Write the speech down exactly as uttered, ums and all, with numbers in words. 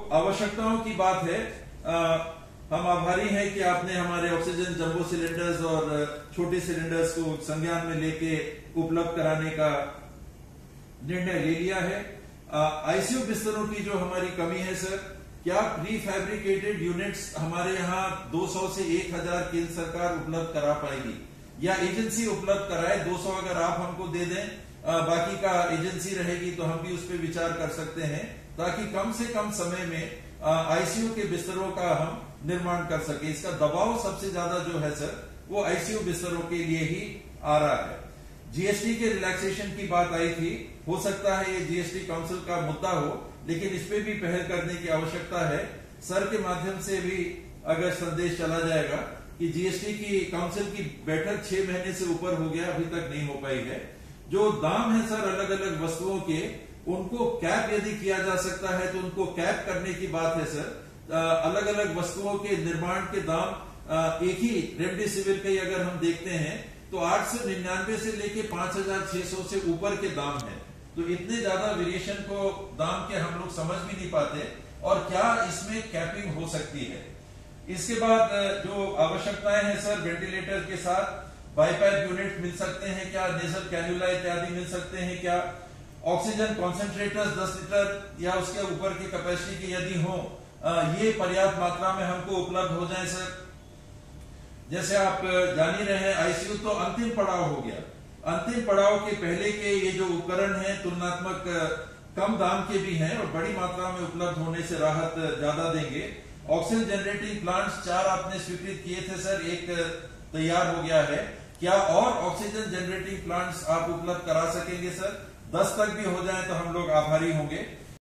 आवश्यकताओं की बात है, आ, हम आभारी हैं कि आपने हमारे ऑक्सीजन जंबो सिलेंडर्स और छोटे सिलेंडर्स को संज्ञान में लेके उपलब्ध कराने का निर्णय ले लिया है। आईसीयू बिस्तरों की जो हमारी कमी है सर, क्या प्री फैब्रिकेटेड यूनिट्स हमारे यहाँ दो सौ से एक हज़ार केंद्र सरकार उपलब्ध करा पाएगी या एजेंसी उपलब्ध कराए? दो सौ अगर आप हमको दे दें, आ, बाकी का एजेंसी रहेगी, तो हम भी उस पर विचार कर सकते हैं, ताकि कम से कम समय में आईसीयू के बिस्तरों का हम निर्माण कर सके। इसका दबाव सबसे ज्यादा जो है सर, वो आईसीयू बिस्तरों के लिए ही आ रहा है। जीएसटी के रिलैक्सेशन की बात आई थी, हो सकता है ये जीएसटी काउंसिल का मुद्दा हो, लेकिन इस पे भी पहल करने की आवश्यकता है। सर के माध्यम से भी अगर संदेश चला जाएगा कि जीएसटी की काउंसिल की बैठक छह महीने से ऊपर हो गया, अभी तक नहीं हो पाई है। जो दाम है सर अलग अलग वस्तुओं के, उनको कैप यदि किया जा सकता है तो उनको कैप करने की बात है सर। अलग अलग वस्तुओं के निर्माण के दाम एक ही रेमडेसिविर के अगर हम देखते हैं तो आठ सौ निन्यानवे से लेके पांच हजार छह सौ से ऊपर के दाम है। तो इतने ज्यादा वेरिएशन को दाम के हम लोग समझ भी नहीं पाते, और क्या इसमें कैपिंग हो सकती है। इसके बाद जो आवश्यकताएं हैं सर, वेंटिलेटर के साथ बाईपैप यूनिट मिल सकते हैं क्या, नेजल कैन्युला इत्यादि मिल सकते हैं क्या, ऑक्सीजन कॉन्सेंट्रेटर्स दस लीटर या उसके ऊपर की कैपेसिटी के यदि हो, ये पर्याप्त मात्रा में हमको उपलब्ध हो जाए सर। जैसे आप जान ही रहे हैं, आईसीयू तो अंतिम पड़ाव हो गया। अंतिम पड़ाव के पहले के ये जो उपकरण हैं तुलनात्मक कम दाम के भी हैं और बड़ी मात्रा में उपलब्ध होने से राहत ज्यादा देंगे। ऑक्सीजन जनरेटिंग प्लांट्स चार आपने स्वीकृत किए थे सर, एक तैयार हो गया है। क्या और ऑक्सीजन जनरेटिंग प्लांट्स आप उपलब्ध करा सकेंगे सर? दस तक भी हो जाए तो हम लोग आभारी होंगे।